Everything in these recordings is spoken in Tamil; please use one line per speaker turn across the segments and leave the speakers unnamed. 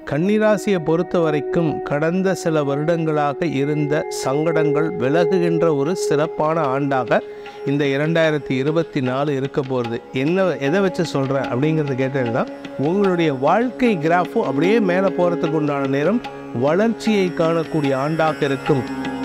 கன்னிராசியை பொறுத்த வரைக்கும் கடந்த சில வருடங்களாக இருந்த சங்கடங்கள் விலகுகின்ற ஒரு சிறப்பான ஆண்டாக இந்த 2024 இருக்க போகிறது. எதை வச்சு சொல்கிறேன் அப்படிங்கிறது கேட்டீங்கன்னா, உங்களுடைய வாழ்க்கை கிராஃபும் அப்படியே மேலே போகிறதுக்கு உண்டான நேரம், வளர்ச்சியை காணக்கூடிய ஆண்டாக இருக்கும்.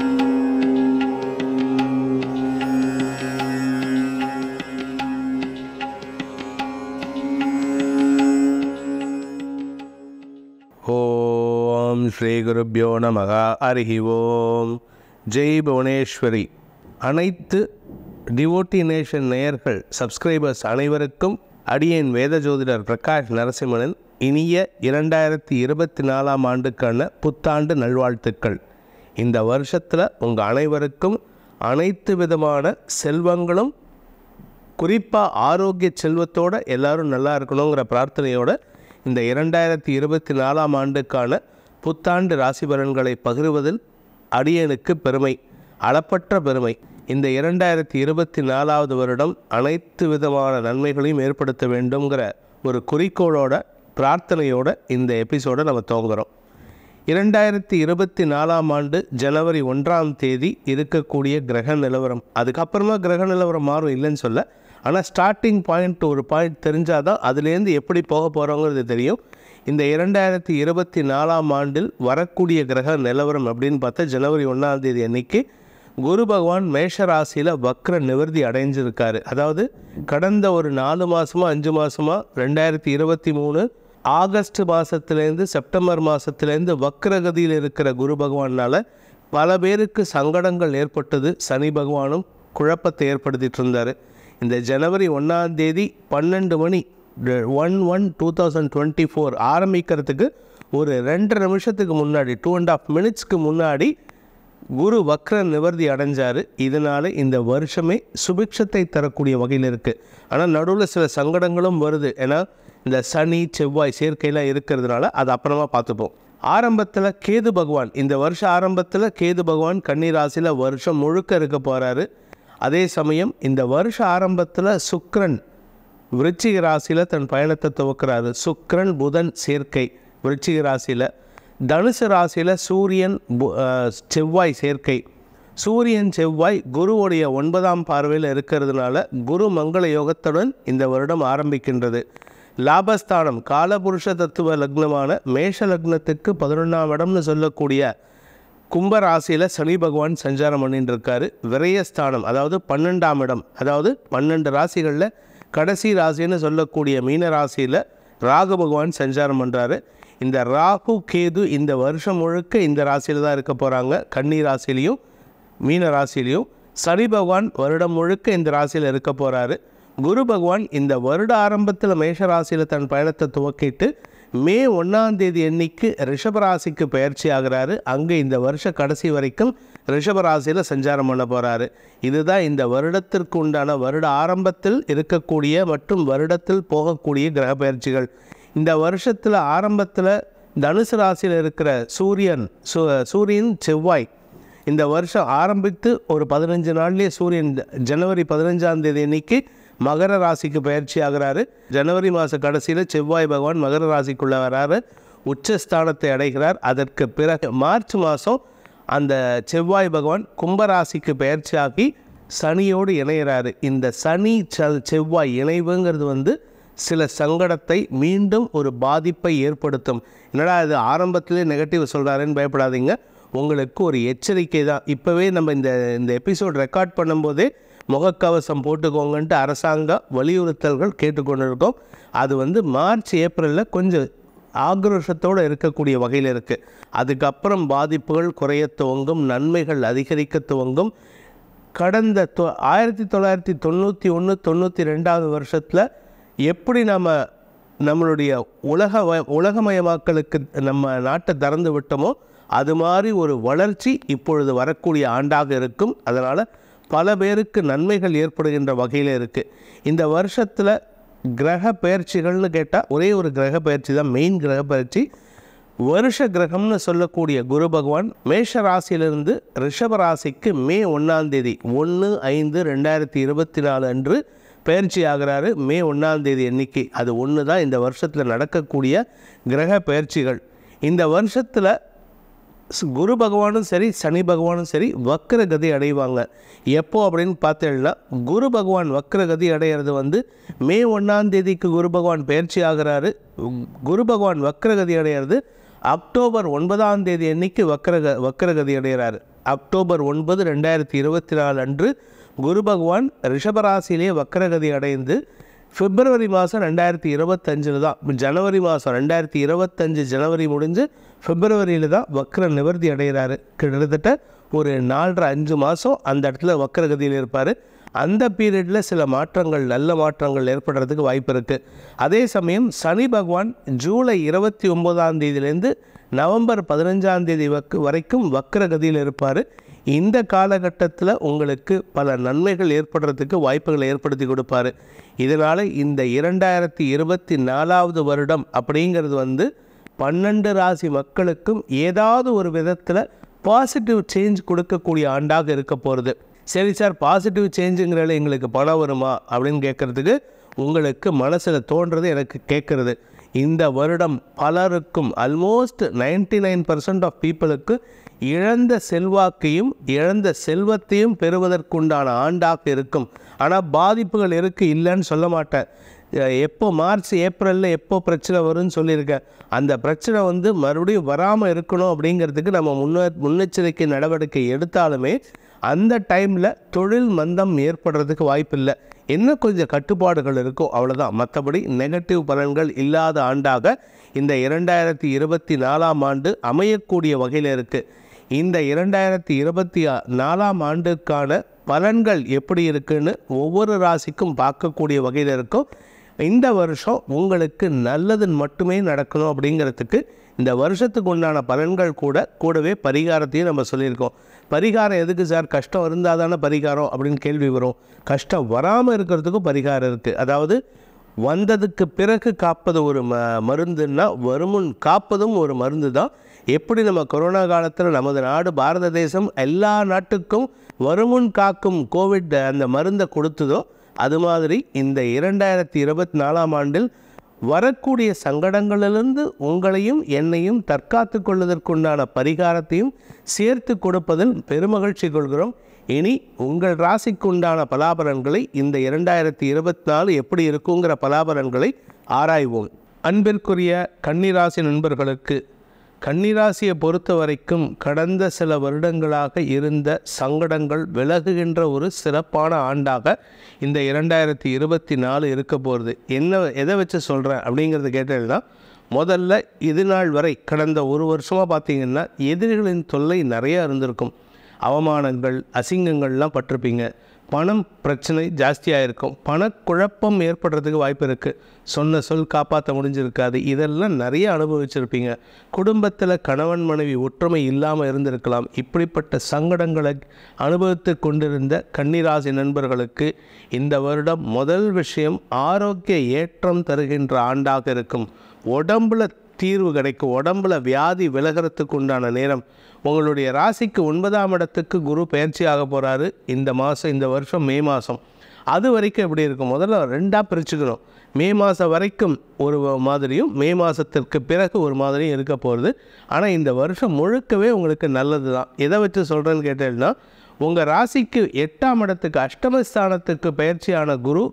ஓம் ஸ்ரீ குருப்யோ நமக. ஹரி ஓம். ஜெய் புவனேஸ்வரி. அனைத்து டிவோட்டி நேஷன் நேயர்கள், சப்ஸ்கிரைபர்ஸ் அனைவருக்கும் அடியேன் வேத ஜோதிடர் பிரகாஷ் நரசிம்மனின் இனிய 2024 ஆண்டுக்கான புத்தாண்டு நல்வாழ்த்துக்கள். இந்த வருஷத்தில் உங்கள் அனைவருக்கும் அனைத்து விதமான செல்வங்களும், குறிப்பாக ஆரோக்கிய செல்வத்தோடு எல்லோரும் நல்லா இருக்கணுங்கிற பிரார்த்தனையோடு இந்த 2024 ஆண்டுக்கான புத்தாண்டு ராசி பலன்களை பகிர்வதில் அடியனுக்கு பெருமை, அளப்பற்ற பெருமை. இந்த 2024 வருடம் அனைத்து விதமான நன்மைகளையும் ஏற்படுத்த வேண்டுங்கிற ஒரு குறிக்கோளோட பிரார்த்தனையோட இந்த எபிசோடை நம்ம துவங்குறோம். 2024 ஆண்டு ஜனவரி 1ஆம் தேதி இருக்கக்கூடிய கிரக நிலவரம், அதுக்கப்புறமா கிரக நிலவரம் மாறும், இல்லைன்னு சொல்ல. ஆனால் ஸ்டார்டிங் பாயிண்ட் ஒரு பாயிண்ட் தெரிஞ்சால் தான் அதுலேருந்து எப்படி போக போகிறோங்கிறது தெரியும். இந்த 2024 ஆண்டில் வரக்கூடிய கிரக நிலவரம் அப்படின்னு பார்த்தா, ஜனவரி 1ஆம் தேதி அன்னைக்கு குரு பகவான் மேஷ ராசியில் வக்ர நிவர்த்தி அடைஞ்சிருக்காரு. அதாவது கடந்த ஒரு 4 மாதமாக 5 மாதமாக 2023 ஆகஸ்ட் மாதத்துலேருந்து செப்டம்பர் மாதத்துலேருந்து வக்ரகதியில் இருக்கிற குரு பகவானால் பல பேருக்கு சங்கடங்கள் ஏற்பட்டது. சனி பகவானும் குழப்பத்தை ஏற்படுத்திட்டு இருந்தார். இந்த ஜனவரி 1ஆம் தேதி 12 மணி 1/1/2024 ஆரம்பிக்கிறதுக்கு ஒரு 2.5 நிமிஷத்துக்கு முன்னாடி, 2.5 மினிட்ஸ்க்கு முன்னாடி குரு வக்ர நிவர்த்தி அடைஞ்சார். இதனால் இந்த வருஷமே சுபிக்ஷத்தை தரக்கூடிய வகையில் இருக்குது. ஆனால் நடுவில் சில சங்கடங்களும் வருது. ஏன்னா இந்த சனி செவ்வாய் சேர்க்கையெல்லாம் இருக்கிறதுனால அது அப்புறமா பார்த்துப்போம். ஆரம்பத்தில் கேது பகவான், இந்த வருஷம் ஆரம்பத்தில் கேது பகவான் கன்னி ராசியில் வருஷம் முழுக்க இருக்க போகிறாரு. அதே சமயம் இந்த வருஷ ஆரம்பத்தில் சுக்கிரன் விருச்சிக ராசியில் தன் பயணத்தை துவக்கிறாரு. சுக்கிரன் புதன் சேர்க்கை விருச்சிக ராசியில். தனுசு ராசியில் சூரியன் செவ்வாய் சேர்க்கை. சூரியன் செவ்வாய் குருவுடைய 9ஆம் பார்வையில் இருக்கிறதுனால குரு மங்கள யோகத்துடன் இந்த வருடம் ஆரம்பிக்கின்றது. லாபஸ்தானம் காலபுருஷ தத்துவ லக்னமான மேஷ லக்னத்துக்கு 11ஆம் இடம்னு சொல்லக்கூடிய கும்பராசியில் சனி பகவான் சஞ்சாரம் பண்ணிட்டு இருக்காரு. விரயஸ்தானம் அதாவது 12ஆம் இடம், அதாவது 12 ராசிகளில் கடைசி ராசின்னு சொல்லக்கூடிய மீன ராசியில் ராகு பகவான் சஞ்சாரம் பண்ணுறாரு. இந்த ராகு கேது இந்த வருஷம் முழுக்க இந்த ராசியில் தான் இருக்க போகிறாங்க, கன்னி ராசிலையும் மீன ராசிலையும். சனி பகவான் வருடம் முழுக்க இந்த ராசியில் இருக்க போகிறாரு. குரு பகவான் இந்த வருட ஆரம்பத்தில் மேஷ ராசியில் தன் பயணத்தை துவக்கிட்டு மே 1ஆம் தேதி அன்னைக்கு ரிஷபராசிக்கு பயிற்சி ஆகிறாரு. அங்கே இந்த வருஷ கடைசி வரைக்கும் ரிஷபராசியில் சஞ்சாரம் பண்ண போகிறாரு. இதுதான் இந்த வருடத்திற்கு உண்டான வருட ஆரம்பத்தில் இருக்கக்கூடிய மற்றும் வருடத்தில் போகக்கூடிய கிரக பயிற்சிகள். இந்த வருஷத்தில் ஆரம்பத்தில் தனுசு ராசியில் இருக்கிற சூரியன் செவ்வாய் இந்த வருஷம் ஆரம்பித்து ஒரு 15 நாள்லேயே சூரியன் ஜனவரி 15ஆம் தேதி அன்னைக்கு மகர ராசிக்கு பயிற்சி ஆகிறாரு. ஜனவரி மாத கடைசியில் செவ்வாய் பகவான் மகர ராசிக்குள்ளே வராரு, உச்சஸ்தானத்தை அடைகிறார். அதற்கு பிறகு மார்ச் மாதம் அந்த செவ்வாய் பகவான் கும்பராசிக்கு பயிற்சி ஆகி சனியோடு இணைகிறாரு. இந்த சனி செவ்வாய் இணைவுங்கிறது சில சங்கடத்தை, மீண்டும் ஒரு பாதிப்பை ஏற்படுத்தும். என்னடா இது ஆரம்பத்திலே நெகட்டிவ் சொல்கிறாருன்னு பயப்படாதீங்க, உங்களுக்கு ஒரு எச்சரிக்கை தான். இப்போவே நம்ம இந்த எபிசோட் ரெக்கார்ட் பண்ணும்போதே முகக்கவசம் போட்டுக்கோங்கன்ட்டு அரசாங்க வலியுறுத்தல்கள் கேட்டுக்கொண்டிருக்கோம். அது மார்ச் ஏப்ரலில் கொஞ்சம் ஆக்ரோஷத்தோடு இருக்கக்கூடிய வகையில் இருக்குது. அதுக்கப்புறம் பாதிப்புகள் குறைய துவங்கும், நன்மைகள் அதிகரிக்க துவங்கும். கடந்த 1991-92 வருஷத்தில் எப்படி நம்மளுடைய உலகமயமாக்கலுக்கு நம்ம நாட்டை திறந்து விட்டோமோ அது மாதிரி ஒரு வளர்ச்சி இப்பொழுது வரக்கூடிய ஆண்டாக இருக்கும். அதனால் பல பேருக்கு நன்மைகள் ஏற்படுகின்ற வகையில் இருக்குது. இந்த வருஷத்தில் கிரக பயிற்சிகள்னு கேட்டால் ஒரே ஒரு கிரக பயிற்சி தான் மெயின் கிரக பயிற்சி. வருஷ கிரகம்னு சொல்லக்கூடிய குரு பகவான் மேஷ ராசியிலிருந்து ரிஷப ராசிக்கு மே 1ஆம் தேதி 1/5/2024 அன்று பயிற்சி ஆகிறாரு. மே 1ஆம் தேதி எண்ணிக்கை அது ஒன்று தான் இந்த வருஷத்தில் நடக்கக்கூடிய கிரக பயிற்சிகள். இந்த வருஷத்தில் குரு பகவானும் சரி சனி பகவானும் சரி வக்ரகதி அடைவாங்க. எப்போ அப்படின்னு பார்த்தீங்கன்னா, குரு பகவான் வக்ரகதி அடைகிறது வந்து மே 1 குரு பகவான் பயிற்சி ஆகிறாரு. குரு பகவான் வக்ரகதி அடைகிறது அக்டோபர் 9 அன்னைக்கு வக்ரகதி அடைகிறாரு. அக்டோபர் 9, 2024 அன்று குரு பகவான் ரிஷபராசியிலே வக்ரகதி அடைந்து பிப்ரவரி மாதம் 2025 தான், ஜனவரி மாதம் 2025 ஜனவரி முடிஞ்சு பிப்ரவரியில் தான் வக்ர நிவர்த்தி அடைகிறாரு. கிட்டத்தட்ட ஒரு 4.5 மாதம் அந்த இடத்துல வக்ரகதியில் இருப்பார். அந்த பீரியடில் சில மாற்றங்கள், நல்ல மாற்றங்கள் ஏற்படுறதுக்கு வாய்ப்பு இருக்குது. அதே சமயம் சனி பகவான் ஜூலை 29 நவம்பர் 15 வரைக்கும் வக்ரகதியில் இருப்பார். இந்த காலகட்டத்தில் உங்களுக்கு பல நன்மைகள் ஏற்படுறதுக்கு வாய்ப்புகளை ஏற்படுத்தி கொடுப்பார். இதனால் இந்த 2024 வருடம் அப்படிங்கிறது வந்து 12 ராசி மக்களுக்கும் ஏதாவது ஒரு விதத்தில் பாசிட்டிவ் சேஞ்ச் கொடுக்கக்கூடிய ஆண்டாக இருக்க போகிறது. சரி சார், பாசிட்டிவ் சேஞ்சுங்கிறத எங்களுக்கு பணம் வருமா அப்படின்னு கேட்குறதுக்கு உங்களுக்கு மனசில் தோன்றது எனக்கு கேட்குறது. இந்த வருடம் பலருக்கும் ஆல்மோஸ்ட் 99% ஆஃப் பீப்புளுக்கு இழந்த செல்வாக்கையும் இழந்த செல்வத்தையும் பெறுவதற்குண்டான ஆண்டாக இருக்கும். ஆனால் பாதிப்புகள் இருக்குது, இல்லைன்னு சொல்ல மாட்டேன். எப்போ மார்ச் ஏப்ரலில் எப்போ பிரச்சனை வரும்னு சொல்லியிருக்கேன். அந்த பிரச்சனை வந்து மறுபடியும் வராமல் இருக்கணும் அப்படிங்கிறதுக்கு நம்ம முன்னெச்சரிக்கை நடவடிக்கை எடுத்தாலுமே அந்த டைமில் தொழில் மந்தம் ஏற்படுறதுக்கு வாய்ப்பு இல்லை. இன்னும் கொஞ்சம் கட்டுப்பாடுகள் இருக்கும், அவ்வளோதான். மற்றபடி நெகட்டிவ் பலன்கள் இல்லாத ஆண்டாக இந்த 2024 ஆண்டு அமையக்கூடிய வகையில் இருக்குது. இந்த 2024 ஆண்டுக்கான பலன்கள் எப்படி இருக்குன்னு ஒவ்வொரு ராசிக்கும் பார்க்கக்கூடிய வகையில் இருக்கும். இந்த வருஷம் உங்களுக்கு நல்லது மட்டுமே நடக்கணும் அப்படிங்கிறதுக்கு இந்த வருஷத்துக்கு உண்டான பலன்கள் கூடவே பரிகாரத்தையும் நம்ம சொல்லியிருக்கோம். பரிகாரம் எதுக்கு சார்? கஷ்டம் இருந்தால் தானே பரிகாரம் அப்படின்னு கேள்வி வரும். கஷ்டம் வராமல் இருக்கிறதுக்கும் பரிகாரம் இருக்குது. அதாவது வந்ததுக்கு பிறகு காப்பது ஒரு மருந்துன்னா வருமுன் காப்பதும் ஒரு மருந்து தான். எப்படி நம்ம கொரோனா காலத்தில் நமது நாடு பாரத தேசம் எல்லா நாட்டுக்கும் வருமுன் காக்கும் கோவிட் அந்த மருந்தை கொடுத்ததோ, அது மாதிரி இந்த 2024 ஆண்டில் வரக்கூடிய சங்கடங்களிலிருந்து உங்களையும் என்னையும் தற்காத்து கொள்வதற்குண்டான பரிகாரத்தையும் சேர்த்து கொடுப்பதில் பெருமகிழ்ச்சி கொள்கிறோம். இனி உங்கள் ராசிக்கு உண்டான பலாபலன்களை இந்த 2024 எப்படி இருக்குங்கிற பலாபலன்களை ஆராய்வோம். அன்பிற்குரிய கன்னிராசி நண்பர்களுக்கு, கன்னிராசியை பொறுத்த வரைக்கும் கடந்த சில வருடங்களாக இருந்த சங்கடங்கள் விலகுகின்ற ஒரு சிறப்பான ஆண்டாக இந்த 2024 இருக்க போகிறது. எதை வச்சு சொல்கிறேன் அப்படிங்கிறது கேட்டீங்கன்னா, முதல்ல இது நாள் வரை கடந்த ஒரு வருஷமாக பார்த்திங்கன்னா எதிரிகளின் தொல்லை நிறையா இருந்திருக்கும். அவமானங்கள், அசிங்கங்கள்லாம் பட்டிருப்பீங்க. பணம் பிரச்சனை ஜாஸ்தியாக இருக்கும். பணக்குழப்பம் ஏற்படுறதுக்கு வாய்ப்பு இருக்குது. சொன்ன சொல் காப்பாற்ற முடிஞ்சிருக்காது. இதெல்லாம் நிறைய அனுபவிச்சிருப்பீங்க. குடும்பத்தில் கணவன் மனைவி ஒற்றுமை இல்லாமல் இருந்திருக்கலாம். இப்படிப்பட்ட சங்கடங்களை அனுபவித்து கொண்டிருந்த கன்னிராசி நண்பர்களுக்கு இந்த வருடம் முதல் விஷயம் ஆரோக்கிய ஏற்றம் தருகின்ற ஆண்டாக இருக்கும். உடம்புல தீர்வு கிடைக்கும். உடம்புல வியாதி விலகிறதுக்கு உண்டான நேரம். உங்களுடைய ராசிக்கு 9ஆம் இடத்துக்கு குரு பயிற்சி ஆக போகிறாரு இந்த வருஷம் மே மாதம். அது வரைக்கும் எப்படி இருக்கும்? முதல்ல 2ஆக பிரிச்சுக்கணும். மே மாதம் வரைக்கும் ஒரு மாதிரியும் மே மாதத்திற்கு பிறகு ஒரு மாதிரியும் இருக்க போகிறது. ஆனால் இந்த வருஷம் முழுக்கவே உங்களுக்கு நல்லது தான். எதை வச்சு சொல்கிறேன்னு கேட்டீங்கன்னா, உங்கள் ராசிக்கு 8ஆம் இடத்துக்கு அஷ்டமஸ்தானத்துக்கு பயிற்சியான குரு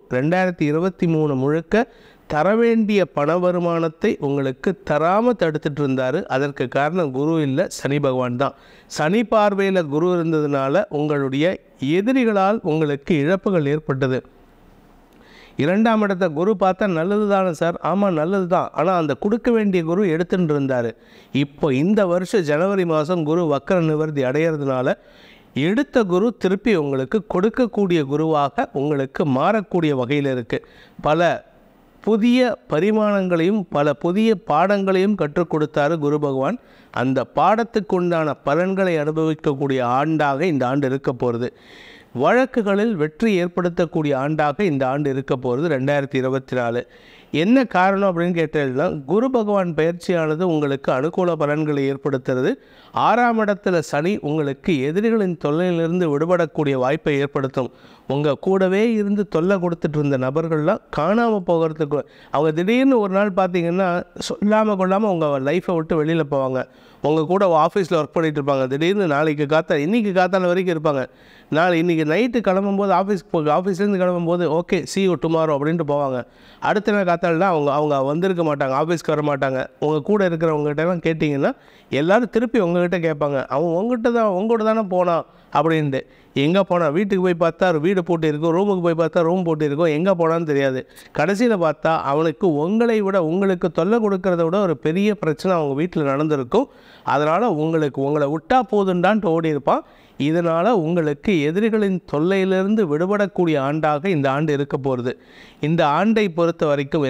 2023 முழுக்க தர வேண்டிய பண வருமானத்தை உங்களுக்கு தராமல் தடுத்துட்டு இருந்தார். அதற்கு காரணம் குரு இல்லை, சனி பகவான் தான். சனி பார்வையில் குரு இருந்ததுனால உங்களுடைய எதிரிகளால் உங்களுக்கு இழப்புகள் ஏற்பட்டது. 2ஆம் இடத்தை குரு பார்த்தா நல்லது தானே சார்? ஆமாம், நல்லது தான். ஆனால் அந்த கொடுக்க வேண்டிய குரு எடுத்துட்டு இருந்தார். இப்போ இந்த வருஷம் ஜனவரி மாதம் குரு வக்ர நிவர்த்தி அடையிறதுனால எடுத்த குரு திருப்பி உங்களுக்கு கொடுக்கக்கூடிய குருவாக உங்களுக்கு மாறக்கூடிய வகையில் இருக்குது. பல புதிய பரிமாணங்களையும் பல புதிய பாடங்களையும் கற்றுக் கொடுத்தாரு குரு பகவான். அந்த பாடத்துக்கு உண்டான பலன்களை அனுபவிக்கக்கூடிய ஆண்டாக இந்த ஆண்டு இருக்க போகிறது. வழக்குகளில் வெற்றி ஏற்படுத்தக்கூடிய ஆண்டாக இந்த ஆண்டு இருக்க போகிறது 2024. என்ன காரணம் அப்படின்னு கேட்டீங்கன்னா, குரு பகவான் பயிற்சியானது உங்களுக்கு அனுகூல பலன்களை ஏற்படுத்துறது. 6ஆம் இடத்துல சனி உங்களுக்கு எதிரிகளின் தொல்லையிலிருந்து விடுபடக்கூடிய வாய்ப்பை ஏற்படுத்தும். உங்கள் கூடவே இருந்து தொல்லை கொடுத்துட்டு இருந்த நபர்கள்லாம் காணாமல் போகிறதுக்கு, அவங்க திடீர்னு ஒரு நாள் பார்த்தீங்கன்னா சொல்லாமல் கொள்ளாமல் உங்கள் லைஃப்பை விட்டு வெளியில் போவாங்க. உங்கள் கூட ஆஃபீஸில் ஒர்க் பண்ணிகிட்டு இருப்பாங்க. திடீர்னு நாளைக்கு இன்றைக்கி காத்தால வரைக்கும் இருப்பாங்க. இன்றைக்கி நைட்டு கிளம்பும்போது ஆஃபீஸ்லேருந்து கிளம்பும்போது ஓகே see you tomorrow அப்படின்ட்டு போவாங்க. அடுத்த நாள் காத்தால்னா அவங்க வந்திருக்க மாட்டாங்க, ஆஃபீஸ்க்கு வர மாட்டாங்க. உங்கள் கூட இருக்கிறவங்ககிட்டலாம் கேட்டிங்கன்னா எல்லோரும் திருப்பி உங்கள்கிட்ட கேட்பாங்க, அவன் உங்கள்கிட்ட தானே போனான் அப்படின்ட்டு. எங்கே போனால் வீட்டுக்கு போய் பார்த்தா வீடு போட்டு இருக்கும், ரூமுக்கு போய் பார்த்தா ரூம் போட்டு இருக்கும், எங்கே போனான்னு தெரியாது. கடைசியில் பார்த்தா அவனுக்கு உங்களுக்கு தொல்லை கொடுக்கறத விட ஒரு பெரிய பிரச்சனை அவங்க வீட்டில் நடந்திருக்கும். அதனால் உங்களை விட்டா போதுண்டான்ட்டு ஓடி இருப்பான். இதனால் உங்களுக்கு எதிரிகளின் தொல்லையிலிருந்து விடுபடக்கூடிய ஆண்டாக இந்த ஆண்டு இருக்க போகிறது. இந்த ஆண்டை பொறுத்த வரைக்கும்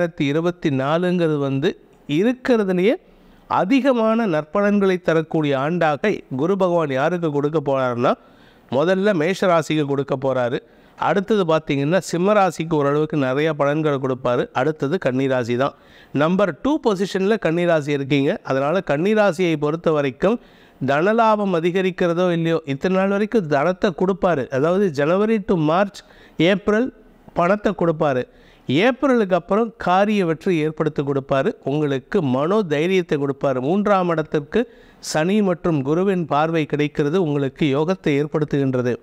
2024ங்கிறது இருக்கிறதுலையே அதிகமான நற்பலன்களை தரக்கூடிய ஆண்டாக குரு பகவான் யாருக்கு கொடுக்க போகிறாருன்னா, முதல்ல மேஷராசிக்கு கொடுக்க போகிறாரு. அடுத்தது பார்த்திங்கன்னா சிம்மராசிக்கு ஓரளவுக்கு நிறைய பலன்களை கொடுப்பாரு. அடுத்தது கன்னிராசி தான். நம்பர் 2 பொசிஷனில் கன்னிராசி இருக்கீங்க. அதனால் கன்னிராசியை பொறுத்த வரைக்கும் தனலாபம் அதிகரிக்கிறதோ இல்லையோ, இத்தனை நாள் வரைக்கும் தனத்தை கொடுப்பாரு. அதாவது ஜனவரி டு மார்ச் ஏப்ரல் பணத்தை கொடுப்பாரு. ஏப்ரலுக்கு அப்புறம் காரிய வெற்றி ஏற்படுத்தி கொடுப்பாரு. உங்களுக்கு மனோ தைரியத்தை கொடுப்பாரு. 3ஆம் இடத்திற்கு சனி மற்றும் குருவின் பார்வை கிடைக்கிறது, உங்களுக்கு யோகத்தை ஏற்படுத்துகின்றது.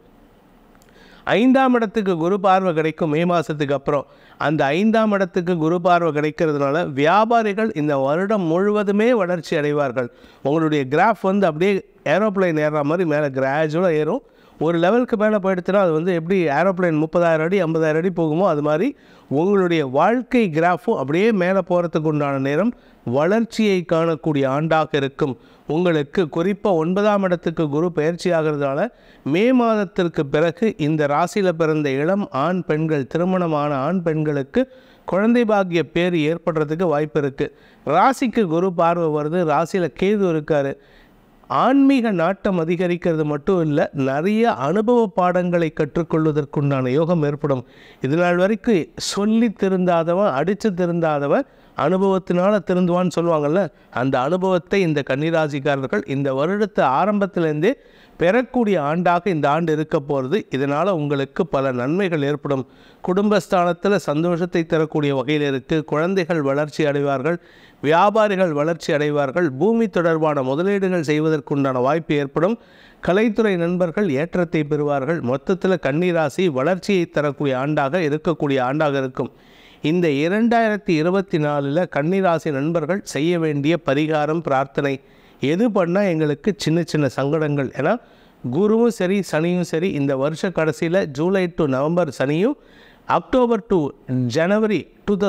5ஆம் இடத்துக்கு குரு பார்வை கிடைக்கும் மே மாதத்துக்கு அப்புறம். அந்த 5ஆம் இடத்துக்கு குரு பார்வை கிடைக்கிறதுனால வியாபாரிகள் இந்த வருடம் முழுவதுமே வளர்ச்சி அடைவார்கள். உங்களுடைய கிராஃப் அப்படியே ஏரோப்ளைன் ஏறுற மாதிரி மேலே கிராஜுவலாக ஏறும். ஒரு லெவலுக்கு மேலே போயிடுச்சுன்னா அது எப்படி ஏரோப்ளைன் 30,000 அடி 50,000 அடி போகுமோ அது மாதிரி உங்களுடைய வாழ்க்கை கிராஃபும் அப்படியே மேலே போகிறதுக்கு உண்டான நேரம் வளர்ச்சியை காணக்கூடிய ஆண்டாக இருக்கும். உங்களுக்கு குறிப்பாக 9ஆம் இடத்துக்கு குரு பயிற்சி ஆகிறதுனால மே மாதத்திற்கு பிறகு இந்த ராசியில் பிறந்த இளம் ஆண் பெண்கள், திருமணமான ஆண் பெண்களுக்கு குழந்தை பாக்கிய பேர் ஏற்படுறதுக்கு வாய்ப்பு இருக்குது. ராசிக்கு குரு பார்வை வருது, ராசியில் கேது இருக்கார். ஆன்மீக நாட்டம் அதிகரிக்கிறது மட்டும் இல்லை, நிறைய அனுபவ பாடங்களை கற்றுக்கொள்வதற்குண்டான யோகம் ஏற்படும். இதனால் வரைக்கும் சொல்லி திருந்தாதவன், அடித்து திருந்தாதவன் அனுபவத்தினால திருந்துவான்னு சொல்லுவாங்கள்ல, அந்த அனுபவத்தை இந்த கன்னிராசிக்காரர்கள் இந்த வருடத்து ஆரம்பத்திலேருந்தே பெறக்கூடிய ஆண்டாக இந்த ஆண்டு இருக்க போகிறது. இதனால் உங்களுக்கு பல நன்மைகள் ஏற்படும். குடும்பஸ்தானத்தில் சந்தோஷத்தை தரக்கூடிய வகையில் இருக்குது. குழந்தைகள் வளர்ச்சி அடைவார்கள், வியாபாரிகள் வளர்ச்சி அடைவார்கள், பூமி தொடர்பான முதலீடுகள் செய்வதற்குண்டான வாய்ப்பு ஏற்படும். கலைத்துறை நண்பர்கள் ஏற்றத்தை பெறுவார்கள். மொத்தத்தில் கன்னிராசி வளர்ச்சியை தரக்கூடிய ஆண்டாக இருக்கக்கூடிய ஆண்டாக இருக்கும். இந்த 2024 கன்னிராசி நண்பர்கள் செய்ய வேண்டிய பரிகாரம், பிரார்த்தனை எது பண்ணால் எங்களுக்கு சின்ன சின்ன சங்கடங்கள், ஏன்னா குருவும் சரி சனியும் சரி இந்த வருஷ கடைசியில் ஜூலை டு நவம்பர் சனியும், அக்டோபர் டு ஜனவரி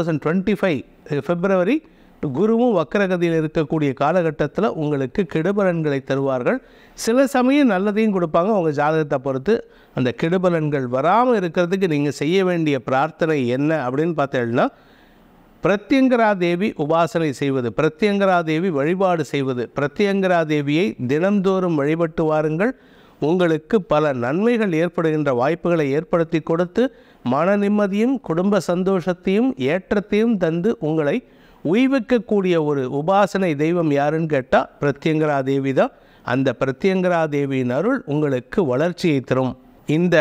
2025 பிப்ரவரி குருவும் வக்கரகதியில் இருக்கக்கூடிய காலகட்டத்தில் உங்களுக்கு கெடுபலன்களை தருவார்கள். சில சமயம் நல்லதையும் கொடுப்பாங்க. உங்கள் ஜாதகத்தை பொறுத்து அந்த கெடுபலன்கள் வராமல் இருக்கிறதுக்கு நீங்கள் செய்ய வேண்டிய பிரார்த்தனை என்ன அப்படின்னு பார்த்தீங்கன்னா, பிரத்யங்கரா தேவி உபாசனை செய்வது, பிரத்யங்கரா தேவி வழிபாடு செய்வது, பிரத்யங்கரா தேவியை தினந்தோறும் வழிபட்டு வாருங்கள். உங்களுக்கு பல நன்மைகள் ஏற்படுகின்ற வாய்ப்புகளை ஏற்படுத்தி கொடுத்து மன நிம்மதியும் குடும்ப சந்தோஷத்தையும் ஏற்றத்தையும் தந்து உங்களை உய்விக்கக்கூடிய ஒரு உபாசனை தெய்வம் யாருன்னு கேட்டால் பிரத்யங்கரா தேவி தான். அந்த பிரத்யங்கரா தேவியின் அருள் உங்களுக்கு வளர்ச்சியை தரும். இந்த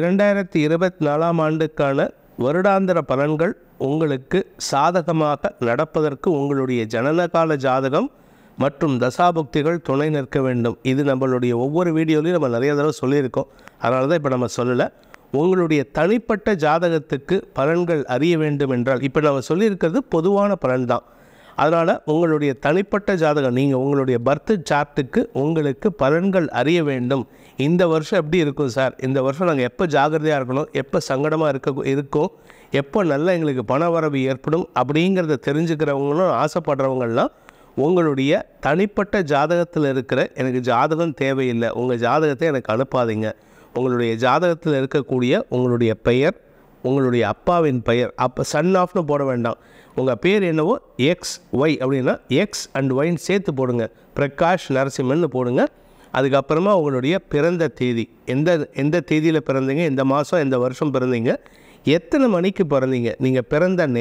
2024ஆம் ஆண்டுக்கான வருடாந்திர பலன்கள் உங்களுக்கு சாதகமாக நடப்பதற்கு உங்களுடைய ஜனனகால ஜாதகம் மற்றும் தசாபுக்திகள் துணை நிற்க வேண்டும். இது நம்மளுடைய ஒவ்வொரு வீடியோலையும் நம்ம நிறைய தடவை சொல்லியிருக்கோம். அதனால தான் இப்போ நம்ம சொல்லலை. உங்களுடைய தனிப்பட்ட ஜாதகத்துக்கு பலன்கள் அறிய வேண்டும் என்றால், இப்போ நம்ம சொல்லியிருக்கிறது பொதுவான பலன் தான். அதனால் உங்களுடைய தனிப்பட்ட ஜாதகம், நீங்கள் உங்களுடைய பர்த் சார்ட்டுக்கு உங்களுக்கு பலன்கள் அறிய வேண்டும். இந்த வருஷம் எப்படி இருக்கும் சார், இந்த வருஷம் நாங்கள் எப்போ ஜாகிரதையாக இருக்கணும், எப்போ சங்கடமாக இருக்கோம், எப்போ நல்லா எங்களுக்கு பண வரவு ஏற்படும் அப்படிங்கிறத தெரிஞ்சுக்கிறவங்களும் ஆசைப்படுறவங்கள்லாம் உங்களுடைய தனிப்பட்ட ஜாதகத்தில் இருக்கிற எனக்கு ஜாதகம் தேவையில்லை, உங்கள் ஜாதகத்தை எனக்கு அனுப்பாதீங்க. உங்களுடைய ஜாதகத்தில் இருக்கக்கூடிய உங்களுடைய பெயர், உங்களுடைய அப்பாவின் பெயர், அப்போ சன் ஆஃப்னு போட வேண்டாம். உங்கள் பேர் என்னவோ XY அப்படின்னா X அண்ட் Yன்னு சேர்த்து போடுங்க. பிரகாஷ் நரசிம்மன்னு போடுங்க. அதுக்கப்புறமா உங்களுடைய பிறந்த தேதி, எந்த தேதியில் பிறந்தீங்க, எந்த மாதம் எந்த வருஷம் பிறந்தீங்க, எத்தனை மணிக்கு பிறந்தீங்க, நீங்கள் பிறந்த நேரம்,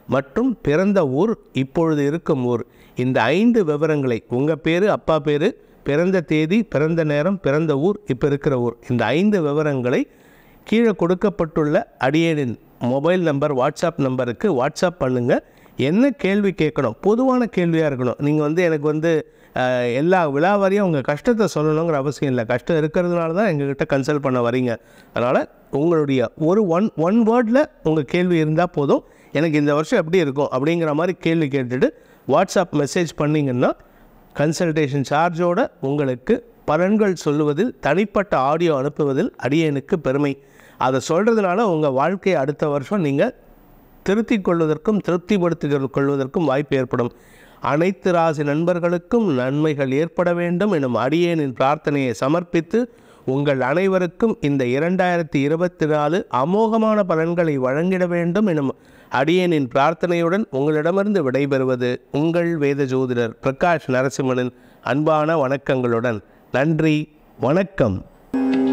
மற்றும் பிறந்த ஊர், இப்பொழுது இருக்கும் ஊர், இந்த 5 விவரங்களை, உங்கள் பேர், அப்பா பேர், பிறந்த தேதி, பிறந்த நேரம், பிறந்த ஊர், இப்போ இருக்கிற ஊர், இந்த 5 விவரங்களை கீழே கொடுக்கப்பட்டுள்ள அடியேனின் மொபைல் நம்பர், வாட்ஸ்அப் நம்பருக்கு வாட்ஸ்அப் பண்ணுங்கள். என்ன கேள்வி கேட்கணும், பொதுவான கேள்வியாக இருக்கணும். நீங்கள் எனக்கு எல்லா விழாவாரியாக உங்கள் கஷ்டத்தை சொல்லணுங்கிற அவசியம் இல்லை. கஷ்டம் இருக்கிறதுனால தான் எங்ககிட்ட கன்சல்ட் பண்ண வரீங்க. அதனால் உங்களுடைய ஒன் வேர்டில் உங்கள் கேள்வி இருந்தால் போதும். எனக்கு இந்த வருஷம் எப்படி இருக்கும் அப்படிங்கிற மாதிரி கேள்வி கேட்டுட்டு வாட்ஸ்அப் மெசேஜ் பண்ணிங்கன்னா கன்சல்டேஷன் சார்ஜோடு உங்களுக்கு பலன்கள் சொல்லுவதில், தனிப்பட்ட ஆடியோ அனுப்புவதில் அடியேனுக்கு பெருமை. அதை சொல்கிறதுனால உங்கள் வாழ்க்கையை அடுத்த வருஷம் நீங்கள் திருத்திக் கொள்வதற்கும் திருப்திப்படுத்திக் கொள்வதற்கும் வாய்ப்பு ஏற்படும். அனைத்து ராசி நண்பர்களுக்கும் நன்மைகள் ஏற்பட வேண்டும் எனும் அடியேனின் பிரார்த்தனையை சமர்ப்பித்து உங்கள் அனைவருக்கும் இந்த 2024 அமோகமான பலன்களை வழங்கிட வேண்டும் எனும் அடியேனின் பிரார்த்தனையுடன் உங்களிடமிருந்து விடைபெறுவது உங்கள் வேத ஜோதிடர் பிரகாஷ் நரசிம்மனின் அன்பான வணக்கங்களுடன். நன்றி, வணக்கம்.